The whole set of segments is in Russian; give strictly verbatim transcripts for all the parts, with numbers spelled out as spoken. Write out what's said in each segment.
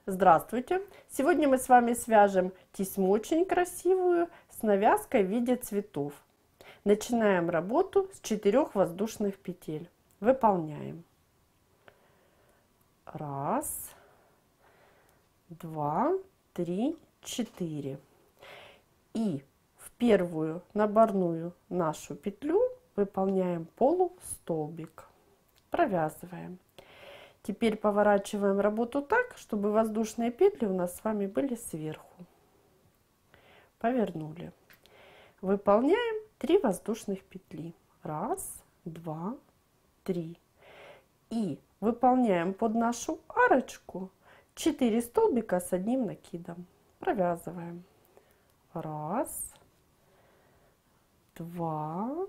Здравствуйте! Сегодня мы с вами свяжем тесьму очень красивую с навязкой в виде цветов. Начинаем работу с четырех воздушных петель. Выполняем. Раз, два, три, четыре. И в первую наборную нашу петлю выполняем полустолбик. Провязываем. Теперь поворачиваем работу так, чтобы воздушные петли у нас с вами были сверху. Повернули. Выполняем три воздушных петли. Раз, два, три. И выполняем под нашу арочку четыре столбика с одним накидом. Провязываем. Раз, два,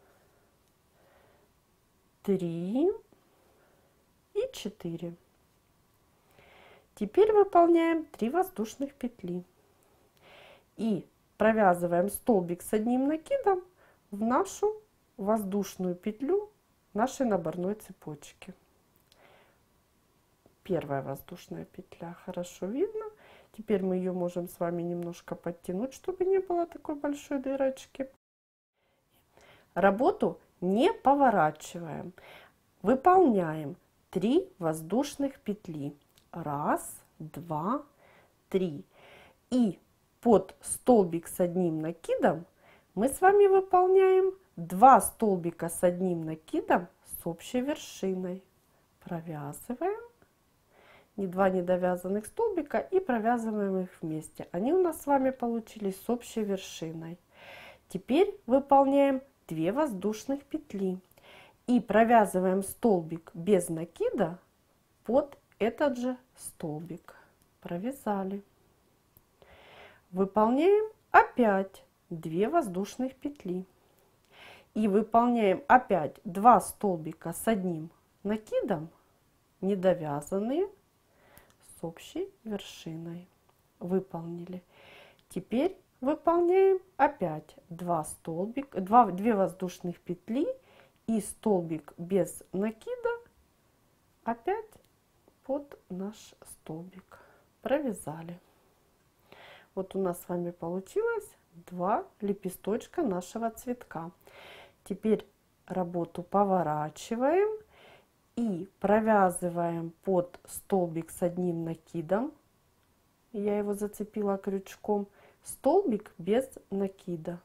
три и четыре. Теперь выполняем три воздушных петли и провязываем столбик с одним накидом в нашу воздушную петлю нашей наборной цепочки. Первая воздушная петля хорошо видно. Теперь мы ее можем с вами немножко подтянуть, чтобы не было такой большой дырочки. Работу не поворачиваем. Выполняем три воздушных петли. Раз, два, три. И под столбик с одним накидом мы с вами выполняем два столбика с одним накидом с общей вершиной. Провязываем. Не два недовязанных столбика и провязываем их вместе. Они у нас с вами получились с общей вершиной. Теперь выполняем две воздушных петли. И провязываем столбик без накида под этот же столбик. Провязали. Выполняем опять две воздушных петли. И выполняем опять два столбика с одним накидом, недовязанные, с общей вершиной. Выполнили. Теперь выполняем опять два столбика, два, две воздушных петли и столбик без накида опять под наш столбик. Провязали. Вот у нас с вами получилось два лепесточка нашего цветка. Теперь работу поворачиваем и провязываем под столбик с одним накидом. Я его зацепила крючком. Столбик без накида.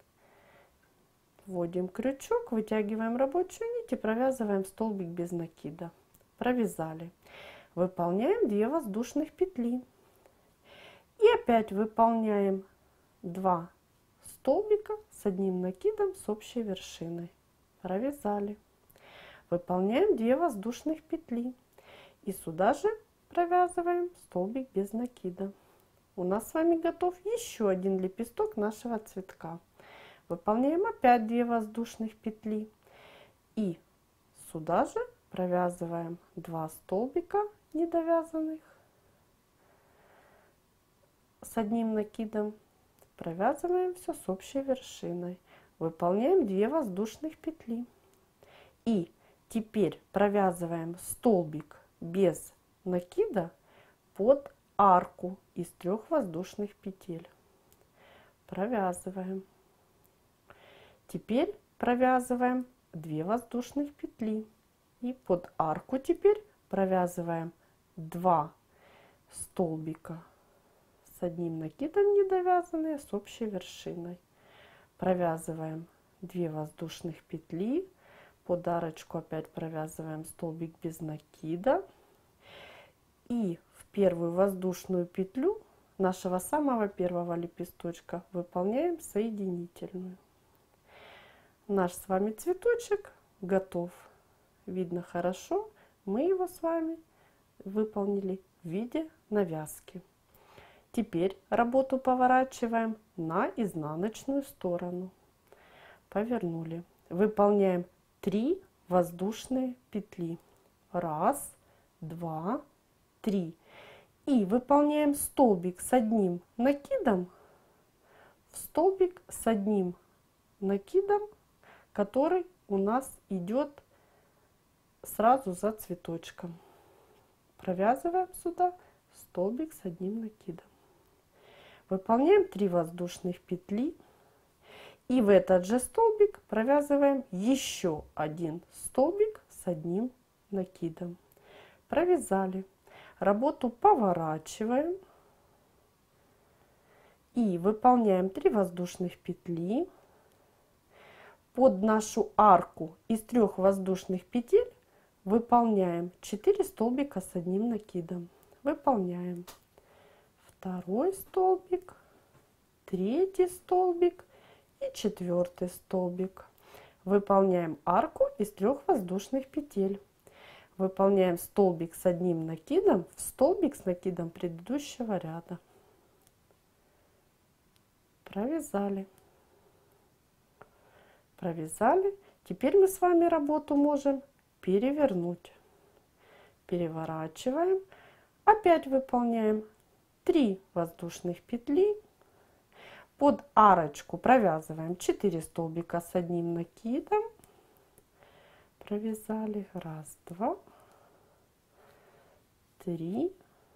Вводим крючок, вытягиваем рабочую нить и провязываем столбик без накида. Провязали. Выполняем две воздушных петли. И опять выполняем два столбика с одним накидом с общей вершиной. Провязали. Выполняем две воздушных петли. И сюда же провязываем столбик без накида. У нас с вами готов еще один лепесток нашего цветка. Выполняем опять две воздушных петли. И сюда же провязываем два столбика недовязанных с одним накидом. Провязываем все с общей вершиной. Выполняем две воздушных петли. И теперь провязываем столбик без накида под арку из трех воздушных петель. Провязываем. Теперь провязываем две воздушных петли. И под арку теперь провязываем два столбика с одним накидом недовязанные с общей вершиной. Провязываем две воздушных петли. Под арочку опять провязываем столбик без накида. И в первую воздушную петлю нашего самого первого лепесточка выполняем соединительную. Наш с вами цветочек готов. Видно хорошо. Мы его с вами выполнили в виде навязки. Теперь работу поворачиваем на изнаночную сторону. Повернули. Выполняем три воздушные петли. Раз, два, три. И выполняем столбик с одним накидом в столбик с одним накидом, который у нас идет сразу за цветочком. Провязываем сюда столбик с одним накидом. Выполняем три воздушных петли. И в этот же столбик провязываем еще один столбик с одним накидом. Провязали. Работу поворачиваем. И выполняем три воздушных петли. Под нашу арку из трех воздушных петель выполняем четыре столбика с одним накидом. Выполняем второй столбик, третий столбик и четвертый столбик. Выполняем арку из трех воздушных петель. Выполняем столбик с одним накидом в столбик с накидом предыдущего ряда. Провязали. Провязали. Теперь мы с вами работу можем перевернуть. Переворачиваем. Опять выполняем три воздушных петли. Под арочку провязываем четыре столбика с одним накидом. Провязали. Раз, два, три,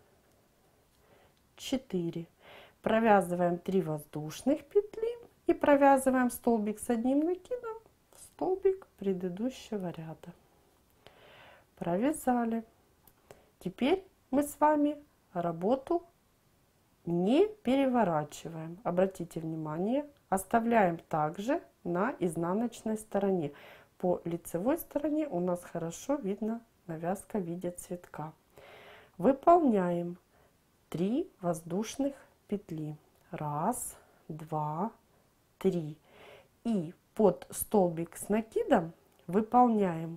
четыре. Провязываем три воздушных петли и провязываем столбик с одним накидом в столбик предыдущего ряда. Провязали. Теперь мы с вами работу не переворачиваем. Обратите внимание, оставляем также на изнаночной стороне. По лицевой стороне у нас хорошо видно навязка в виде цветка. Выполняем три воздушных петли. Раз, два, три. И под столбик с накидом выполняем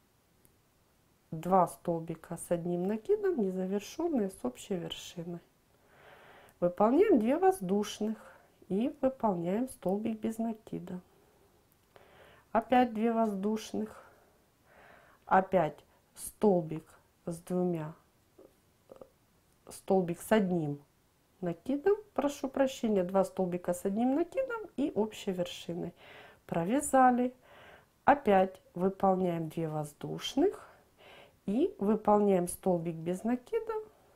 два столбика с одним накидом, незавершенные с общей вершиной. Выполняем две воздушных и выполняем столбик без накида. Опять две воздушных. Опять столбик с двумя, столбик с одним накидом, прошу прощения, два столбика с одним накидом и общей вершиной. Провязали. Опять выполняем две воздушных и выполняем столбик без накида.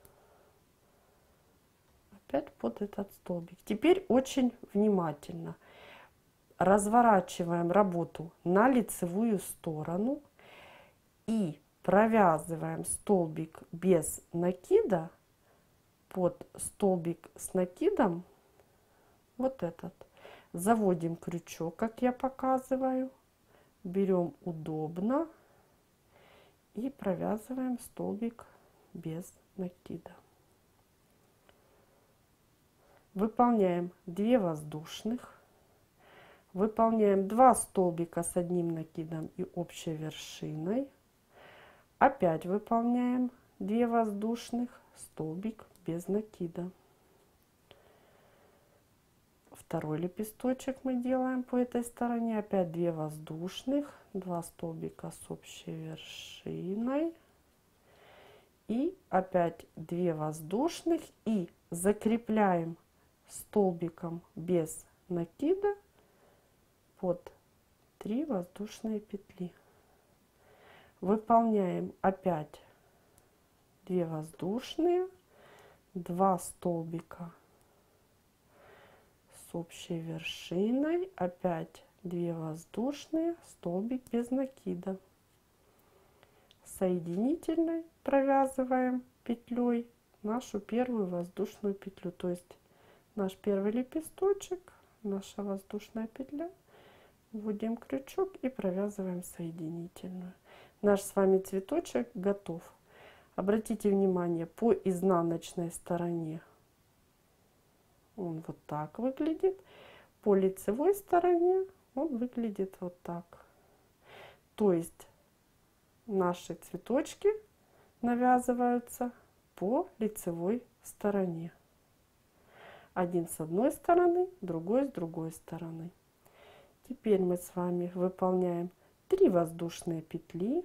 Опять под этот столбик. Теперь очень внимательно разворачиваем работу на лицевую сторону и провязываем столбик без накида под столбик с накидом, вот этот. Заводим крючок, как я показываю, берем удобно и провязываем столбик без накида. Выполняем две воздушных, выполняем два столбика с одним накидом и общей вершиной. Опять выполняем две воздушных, столбик без накида. Второй лепесточек мы делаем по этой стороне. Опять две воздушных, два столбика с общей вершиной. И опять две воздушных и закрепляем столбиком без накида под три воздушные петли. Выполняем опять две воздушные, два столбика с общей вершиной, опять две воздушные, столбик без накида. Соединительной провязываем петлей нашу первую воздушную петлю, то есть наш первый лепесточек, наша воздушная петля, вводим крючок и провязываем соединительную. Наш с вами цветочек готов. Обратите внимание, по изнаночной стороне он вот так выглядит, по лицевой стороне он выглядит вот так. То есть наши цветочки навязываются по лицевой стороне. Один с одной стороны, другой с другой стороны. Теперь мы с вами выполняем три воздушные петли.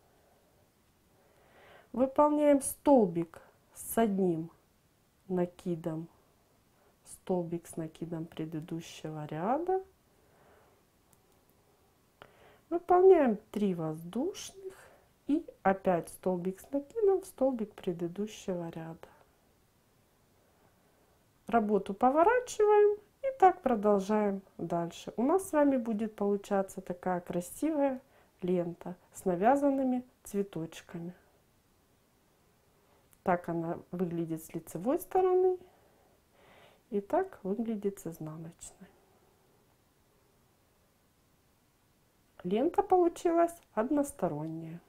Выполняем столбик с одним накидом, столбик с накидом предыдущего ряда. Выполняем три воздушных и опять столбик с накидом в столбик предыдущего ряда. работу поворачиваем и так продолжаем дальше. У нас с вами будет получаться такая красивая лента с навязанными цветочками. Так она выглядит с лицевой стороны и так выглядит с изнаночной. Лента получилась односторонняя.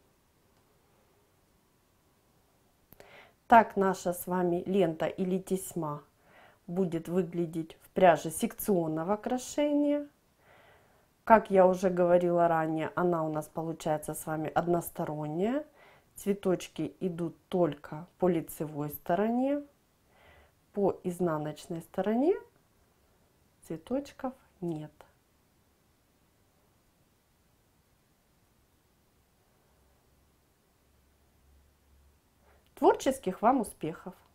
Так наша с вами лента или тесьма будет выглядеть в пряже секционного крошения. Как я уже говорила ранее, она у нас получается с вами односторонняя. Цветочки идут только по лицевой стороне. По изнаночной стороне цветочков нет. Творческих вам успехов!